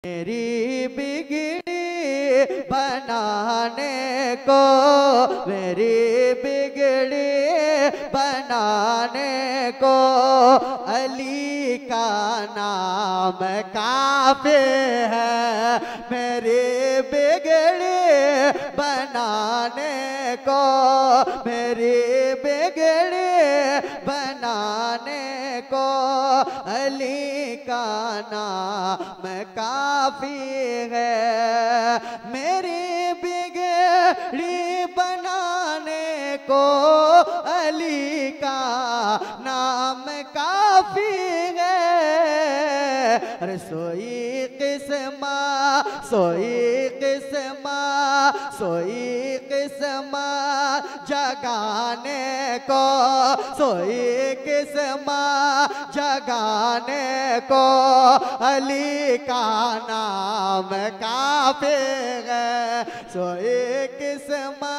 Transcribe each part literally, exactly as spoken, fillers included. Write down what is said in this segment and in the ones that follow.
मेरी बिगड़ी बनाने को, मेरी बिगड़ी बनाने को अली का नाम काफी है। मेरी बिगड़ी बनाने को, मेरी बिगड़ी बनाने को अली का नाम काफी है। मेरी बिगड़ी बनाने को अली का नाम काफी है। अरे सोई किस्मा सोई किस्मा सोई किस्मा जगाने को, सोई किस्मा जगाने को अली का नाम काफी है। सोई किस्मा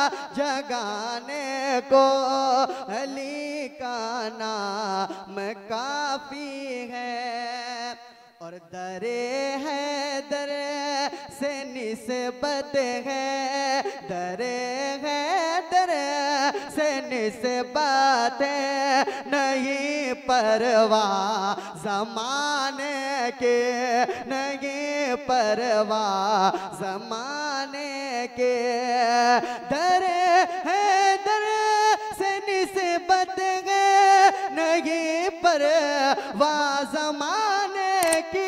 जगाने को अली का नाम काफी है। और दरे है दरे से निस्बत है, दरे है दरे से निस्बत है। नहीं परवाह ज़माने के, नहीं परवाह ज़माने के। दरे है दरे से निस्बत है, नहीं परवाह ज़माने की।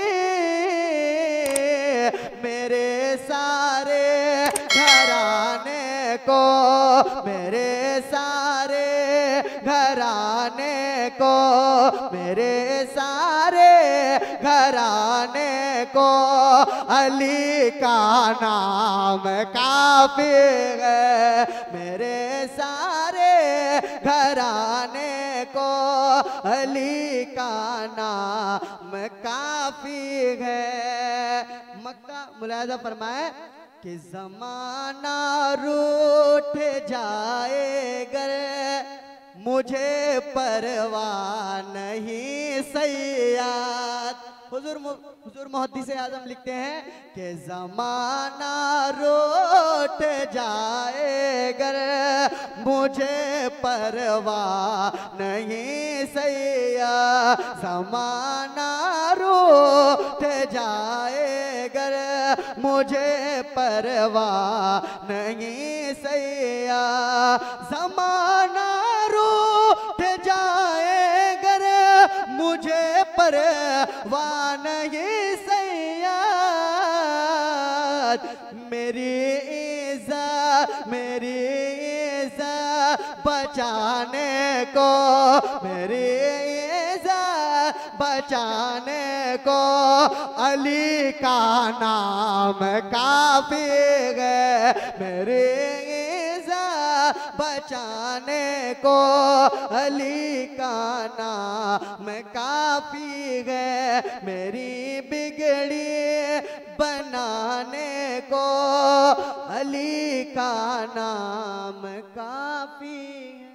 मेरे सारे घराने को, मेरे सारे घराने को, मेरे सारे घराने को अली का नाम काफी है। मेरे सारे घराने को अली का नाम काफी है। मक्का मुलाहिजा फरमाए कि ज़माना रूठ जाए गर मुझे परवाह नहीं सैयद। हुजूर हुजूर मुहद्दिस आज़म लिखते हैं कि ज़माना रूठ जाए गर मुझे परवाह नहीं सैयद। ज़माना रूठ जाए गर मुझे परवाह नहीं सैयद। ज़माना रूठ जाए गर मुझे परवाह नहीं सैयद। मेरी इज़्ज़त मेरी इज़्ज़त बचाने को, मेरी इज़्ज़त बचाने को अली का नाम काफी है। मेरी इज़्ज़त बचाने को अली का नाम काफी है। मेरी बिगड़ी बनाने को अली का नाम काफी है।